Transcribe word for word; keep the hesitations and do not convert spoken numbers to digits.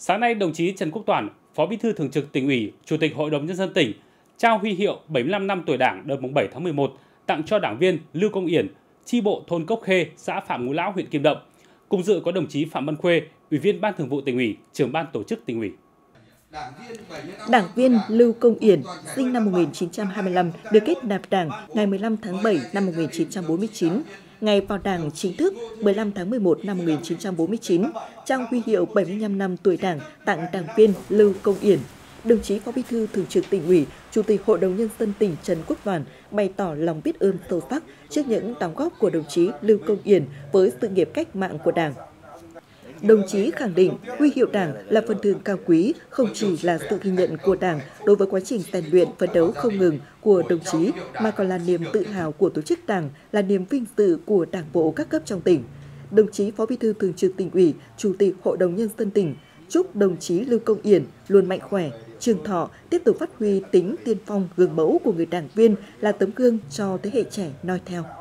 Sáng nay, đồng chí Trần Quốc Toản, Phó Bí thư Thường trực Tỉnh ủy, Chủ tịch Hội đồng Nhân dân tỉnh trao huy hiệu bảy mươi lăm năm tuổi Đảng đợt bảy tháng mười một tặng cho đảng viên Lưu Công Yển, chi bộ thôn Cốc Khê, xã Phạm Ngũ Lão, huyện Kim Động. Cùng dự có đồng chí Phạm Văn Khuê, Ủy viên Ban Thường vụ Tỉnh ủy, Trưởng ban Tổ chức Tỉnh ủy. Đảng viên Lưu Công Yển, sinh năm một nghìn chín trăm hai mươi lăm, được kết nạp Đảng ngày mười lăm tháng bảy năm một nghìn chín trăm bốn mươi chín. Ngày vào Đảng chính thức mười lăm tháng mười một năm một nghìn chín trăm bốn mươi chín, trao huy hiệu bảy mươi lăm năm tuổi Đảng tặng đảng viên Lưu Công Yển. Đồng chí Phó Bí thư Thường trực Tỉnh ủy, Chủ tịch Hội đồng Nhân dân tỉnh Trần Quốc Toản bày tỏ lòng biết ơn sâu sắc trước những đóng góp của đồng chí Lưu Công Yển với sự nghiệp cách mạng của Đảng. Đồng chí khẳng định huy hiệu Đảng là phần thưởng cao quý, không chỉ là sự ghi nhận của Đảng đối với quá trình rèn luyện phấn đấu không ngừng của đồng chí, mà còn là niềm tự hào của tổ chức Đảng, là niềm vinh dự của Đảng bộ các cấp trong tỉnh. Đồng chí Phó Bí thư Thường trực Tỉnh ủy, Chủ tịch Hội đồng Nhân dân tỉnh chúc đồng chí Lưu Công Yển luôn mạnh khỏe, trường thọ, tiếp tục phát huy tính tiên phong gương mẫu của người đảng viên, là tấm gương cho thế hệ trẻ noi theo.